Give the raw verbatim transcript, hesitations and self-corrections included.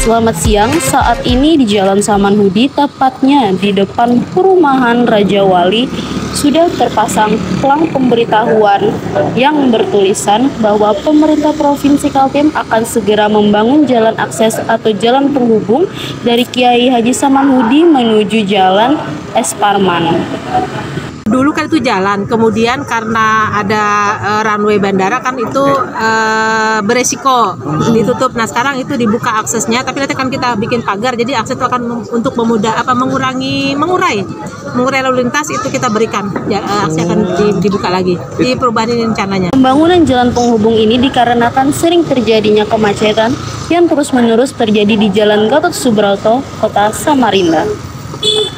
Selamat siang, saat ini di Jalan Samanhudi, tepatnya di depan perumahan Raja Wali, sudah terpasang pelang pemberitahuan yang bertulisan bahwa pemerintah Provinsi Kaltim akan segera membangun jalan akses atau jalan penghubung dari Kiai Haji Samanhudi menuju Jalan Es Parman. Dulu kan itu jalan, kemudian karena ada uh, runway bandara kan itu uh, beresiko ditutup. Nah sekarang itu dibuka aksesnya, tapi nanti kan kita bikin pagar, jadi akses itu akan mem- untuk memudah apa mengurangi mengurai mengurai lalu lintas itu kita berikan. Ya, uh, aksesnya akan di- dibuka lagi di perubahan ini rencananya. Pembangunan jalan penghubung ini dikarenakan sering terjadinya kemacetan yang terus-menerus terjadi di Jalan Gatot Subroto, Kota Samarinda.